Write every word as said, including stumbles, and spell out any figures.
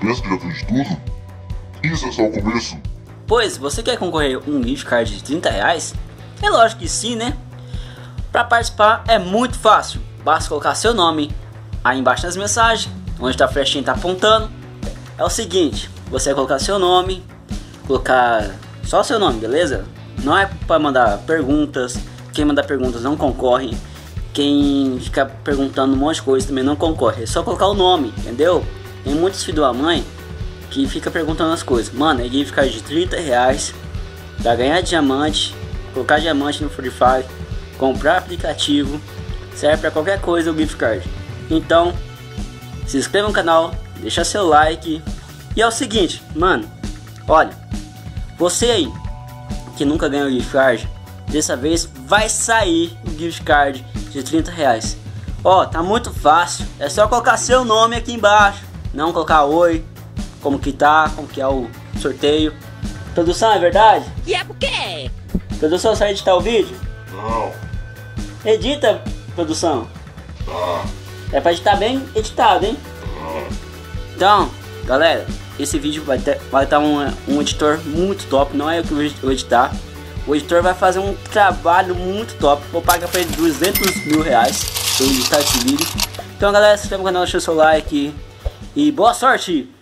pensa que já fez de tudo? Isso é só o começo. Pois, você quer concorrer a um gift card de trinta reais? É lógico que sim, né? Para participar é muito fácil. Basta colocar seu nome aí embaixo nas mensagens, onde tá a flechinha tá apontando. É o seguinte, você vai colocar seu nome, colocar só seu nome, beleza? Não é para mandar perguntas. Quem mandar perguntas não concorre. Quem fica perguntando um monte de coisa também não concorre. É só colocar o nome, entendeu? Tem muitos filhos da mãe que fica perguntando as coisas. Mano, é gift card de trinta reais pra ganhar diamante, colocar diamante no Free Fire, comprar aplicativo. Serve pra qualquer coisa o gift card. Então, se inscreva no canal, deixa seu like. E é o seguinte, mano, olha, você aí que nunca ganhou gift card, dessa vez vai sair o gift card de trinta reais. Ó, tá muito fácil, é só colocar seu nome aqui embaixo, não colocar oi, como que tá, como que é o sorteio. Produção, é verdade? E é por quê? Produção, sabe editar o vídeo? Não. Edita, produção. Tá. É pra editar bem editado, hein? Então, galera, esse vídeo vai ter vai estar um, um editor muito top. Não é eu que vou editar. O editor vai fazer um trabalho muito top. Vou pagar pra ele duzentos mil reais pra eu editar esse vídeo. Então, galera, se inscreva no canal, deixa o seu like e boa sorte!